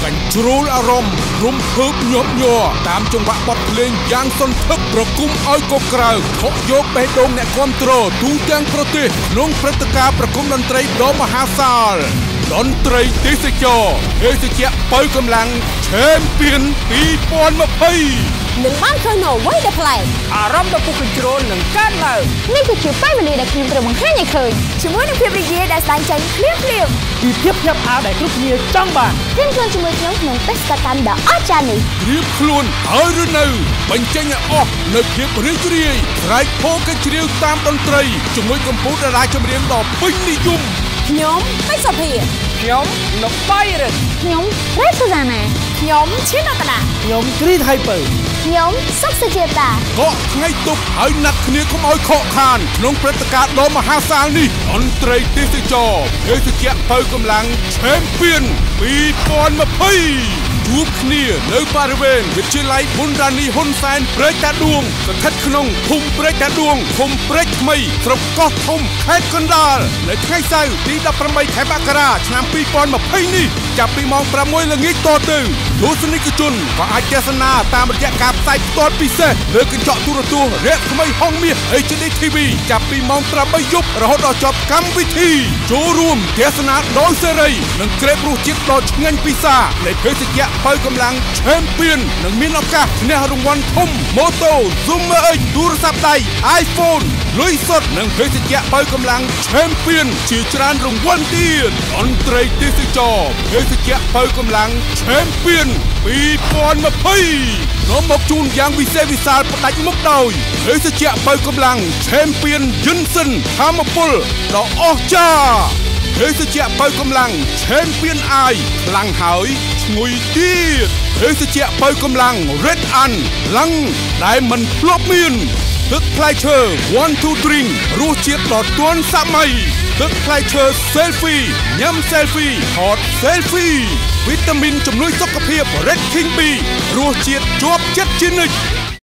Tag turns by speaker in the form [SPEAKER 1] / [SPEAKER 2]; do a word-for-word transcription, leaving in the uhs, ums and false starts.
[SPEAKER 1] កញ្ជ្រោលអារម្មណ៍រំភើបញាប់ញ័រតាមចង្វាក់បទភ្លេងយ៉ាងសន្ធឹកប្រគំឲ្យកក្រៅខកយកបេះដូងអ្នកគាំទ្រទូទាំងប្រទេសក្នុងព្រឹត្តិការណ៍ប្រគំតន្ត្រីដ៏មហាសាលតន្ត្រីទេសចរភេសជ្ជៈបើកម្លាំង Champion ពីរពាន់ម្ភៃ
[SPEAKER 2] នឹងបានឃើញនៅអ្វីដែលប្លែកអារម្មណ៍ដ៏ពុះកញ្ជ្រោលនឹងកើនឡើងនេះគឺជាពេលវេលាដែលខ្ញុំត្រូវបង្ហាញឲ្យឃើញជាមួយនឹងភាពរីករាយដែលស្ដែងចេញភ្លាមភ្លាមពីភាពភ្ញាក់ផ្អើលដែលគ្រប់គ្នាចង់បានត្រៀមខ្លួនជាមួយខ្ញុំក្នុងបេសកកម្មដ៏អស្ចារ្យនេះ
[SPEAKER 1] ត្រៀមខ្លួនហើយឬនៅបញ្ចេញឲ្យអស់នៅភាពរីករាយស្រែកពោលកញ្ជ្រៀវតាមតន្ត្រីជាមួយកម្ពុជាតារាចម្រៀងដ៏ពេញនិយម
[SPEAKER 2] ខ្ញុំពេជ្រសុភា
[SPEAKER 3] ខ្ញុំលោកបាយរិទ្ធ
[SPEAKER 2] ខ្ញុំរ៉េស៊ូសាណាខ្ញុំឈិនអតនា
[SPEAKER 3] ខ្ញុំគ្រីតហៃពៅ
[SPEAKER 2] ខ្ញុំសុកសុជាតា
[SPEAKER 1] កក់ថ្ងៃទុកហើយណាត់គ្នាកុំឲ្យខកខានក្នុងព្រឹត្តិការណ៍ដ៏មហាសាលនេះតន្ត្រីទេសចរភេសជ្ជៈបើកម្លាំង Champion ពីរពាន់ម្ភៃ ជួបគ្នានៅបរិវេណវិទ្យាល័យប៊ុនរ៉ានីហ៊ុនសែនព្រែកតាដួងស្ថិតក្នុងភូមិព្រែកតាដួងឃុំព្រែកថ្មីស្រុកកោះធំខេត្តកណ្ដាលនៅថ្ងៃសៅរ៍ទីដប់ប្រាំបីខែមករាឆ្នាំពីរពាន់ម្ភៃនេះចាប់ពីម៉ោងប្រាំមួយល្ងាចតទៅទស្សនិកជនក៏អាចទស្សនាតាមរយៈការផ្សាយផ្ទាល់ពិសេសលើកញ្ចក់ទូរទស្សន៍រយៈថ្មីហុងមាស เอช ดี ที វី ចាប់ពីម៉ោងប្រាំបីយប់រហូតដល់ចប់កម្មវិធីចូលរួមទស្សនាដោយសេរីនិងក្រេបរសជាតិដ៏ឆ្ងាញ់ពិសានៃភេសជ្ជៈបើកម្លាំង Champion នឹងមានឱកាសឈ្នះរង្វាន់ធំ Moto Zoomer X ទូរស័ព្ទដៃ iPhone លុយសុទ្ធនិងភេសជ្ជៈបើកម្លាំង Champion ជាច្រើនរង្វាន់ទៀតតន្ត្រីទេសចរភេសជ្ជៈបើកម្លាំង Champion ពីរពាន់ម្ភៃ នាំមកជូនយ៉ាងវិសេសវិសាលផ្ដាច់មុខដោយភេសជ្ជៈបើកម្លាំង Champion យិនសិនថាមពលដ៏អស្ចារ្យភេសជ្ជៈបើកម្លាំង Champion Eye ខ្លាំងហើយឈ្ងុយទៀតភេសជ្ជៈបើកម្លាំង Red An ឡើងដែលមិនធ្លាប់មានទឹកផ្លែឈើ one two drink រសជាតិដ៏ទាន់សម័យទឹកផ្លែឈើ Selfie ញ៉ាំ Selfie ថត Selfie វីតាមីនជំនួយសុខភាព Red King B រសជាតិជាប់ចិត្តជានិច្ច